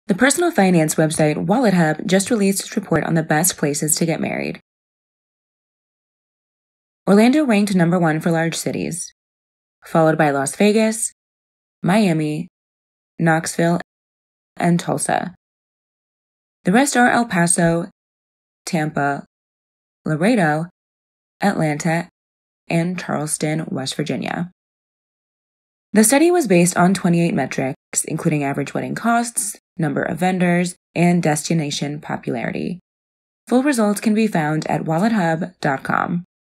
The personal finance website WalletHub just released its report on the best places to get married. Orlando ranked number 1 for large cities, followed by Las Vegas, Miami, Knoxville, and Tulsa. The rest are El Paso, Tampa, Laredo, Atlanta, and Charleston, West Virginia. The study was based on 28 metrics, including average wedding costs, number of vendors, and destination popularity. Full results can be found at wallethub.com.